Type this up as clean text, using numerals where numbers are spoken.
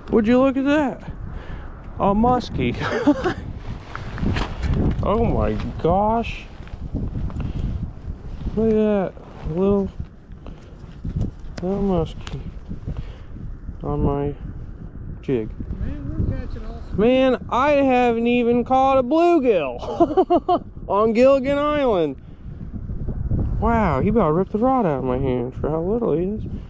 Would you look at that? A musky. Oh my gosh. Look at that. Little musky on my jig. Man, we're catching all sorts. Man, I haven't even caught a bluegill on Gilligan Island. Wow, he about ripped the rod out of my hand for how little he is.